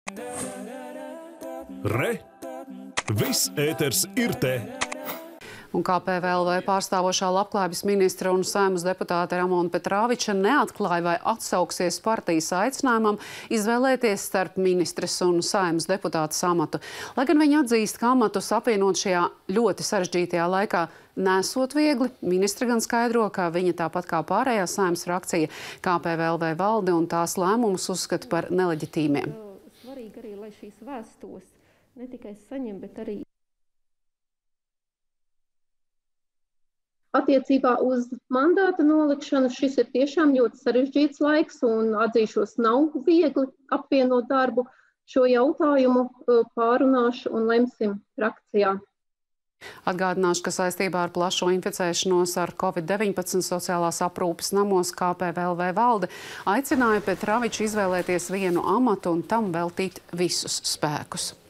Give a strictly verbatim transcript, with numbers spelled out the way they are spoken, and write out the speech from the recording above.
Re! Viss ēters ir te! Un K P V L V pārstāvošā Labklājības ministra un Saeimas deputāte Ramona Petrāviča neatklāja, vai atsauksies partijas aicinājumam izvēlēties starp ministres un Saeimas deputātes amatu. Lai gan viņa atzīst, ka amatus apvienot šajā ļoti sarežģītajā laikā nesot viegli, ministra gan skaidro, ka viņa tāpat kā pārējā Saeimas frakcija K P V L V valde un tās lēmumus uzskata par neleģitīmiem. Svarīgi arī, lai šīs vēstules ne tikai saņem, bet arī attiecībā uz mandāta nolikšanu šis ir tiešām ļoti sarežģīts laiks un atzīšos nav viegli apvienot darbu. Šo jautājumu pārunāšu un lemsim frakcijā. Atgādināšu, ka saistībā ar plašo inficēšanos ar Covid deviņpadsmit sociālās aprūpes namos K P V L V valde aicināja Petrāviču izvēlēties vienu amatu un tam veltīt visus spēkus.